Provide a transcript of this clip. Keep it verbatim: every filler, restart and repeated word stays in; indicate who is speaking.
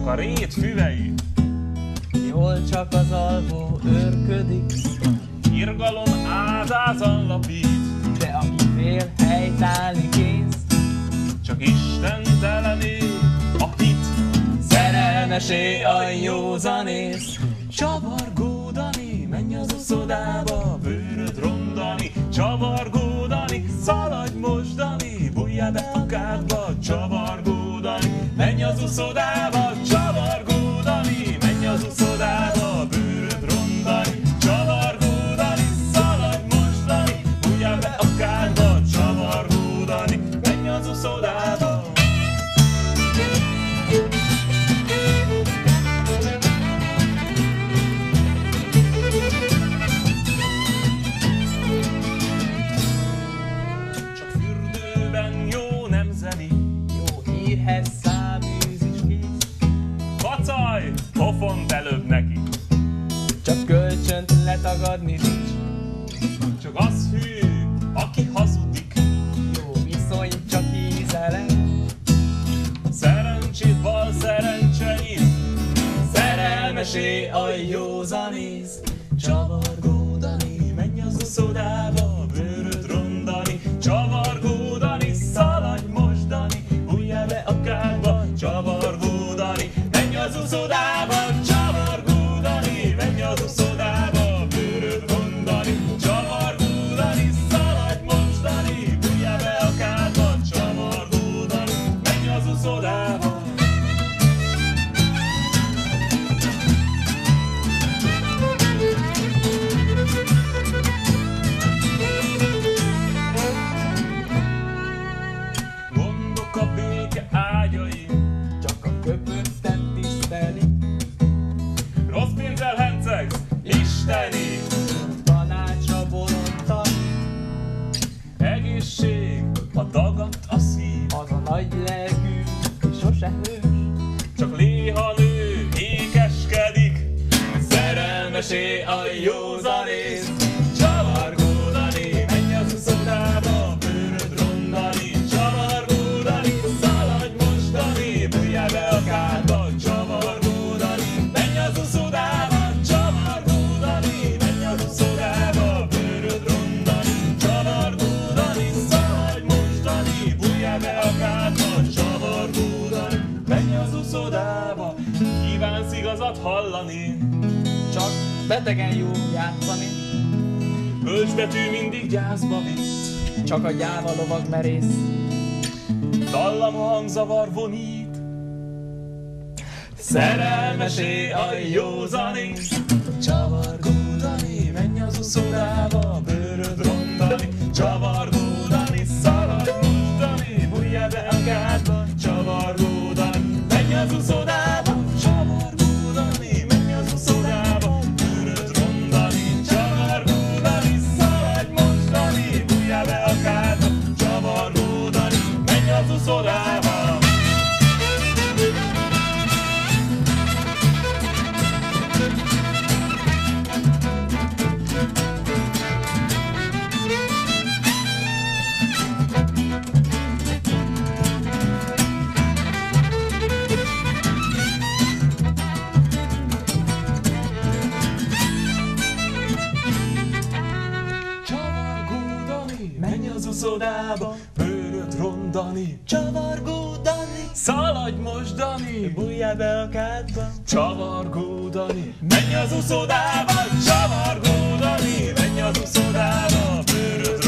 Speaker 1: a rét füveit.
Speaker 2: Jól csak az alvó őrködik,
Speaker 1: Irgalom ázázan lapít,
Speaker 2: de aki fél helytállni kész,
Speaker 1: csak istentelené a hit.
Speaker 2: szerelmesé a józanész.
Speaker 1: Csavargódani, menj az uszodába, bőröd rondani, csavargódani, szaladj mosdani, bújjál be a kádba, csavargódani, menj az uszodába, csavargódani, menj az uszodába, bőröd rondani, csavargódani, szaladj mosdani, bújjál be a kádba, csavargódani, menj az uszodába.
Speaker 2: Hírhez száműz is kész,
Speaker 1: Kacaj, pofont előbb neki.
Speaker 2: csak kölcsönt letagadni nincs.
Speaker 1: Csak az hű, aki hazudik.
Speaker 2: Jó viszony csak ízelem,
Speaker 1: Szerencsét val szerencseid.
Speaker 2: szerelmesé a józanész.
Speaker 1: Csavargódani, menj az uszodába, bőröd rondani, csavargódani, szaladj mosdani, bújjál be a kádba, csavargódani, menj az uszodába, csavargódani, menj az uszodába, bőröd rondani, csavargódani, szaladj mosdani, bújjál be a kádba, csavargódani, menj az uszodába. Gondok a béke ágyai,
Speaker 2: Csak a köpöttet tiszteli,
Speaker 1: rossz pénzzel hencegsz, isteni.
Speaker 2: tanácsra bolondtan,
Speaker 1: Egészség, a dagadt a szív,
Speaker 2: az a nagy lelkű, sose hős.
Speaker 1: csak léha nő ékeskedik. Szerelmesé a józanész, csavargódani, menj az uszodába, bőröd rondani, csavargódani, szaladj mosdani, bújjál be a kádba, csavargódani, menj az uszodába, csavargódani, menj az uszodába, bőröd rondani, csavargódani, szaladj mosdani, bújjál be a kádba, csavargódani, menj az uszodába. Kívánsz igazat hallani,
Speaker 2: Csak betegen jó játszani,
Speaker 1: bölcsbetű mindig gyászba vitt,
Speaker 2: csak a gyáva lovag merész.
Speaker 1: dallam a hangzavar vonít. Szerelmesé a józanész, csavargódani, menj az uszodába, bőröd rondani, csavargódani, szaladj mosdani, bújjál be a kádba, csavargódani, menj az uszodába, csavargódani, menj az uszodába, bőröd rondani, csavargódani, szaladj mosdani, bújjál be a kádba, csavargódani, menj az uszodába. Csavargódani, menj az uszodába, bőröd rondani, csavargódani, szaladj mosdani,
Speaker 2: Bújjál be a kádba,
Speaker 1: csavargódani, menj az uszodába, csavargódani, menj az uszodába, bőröd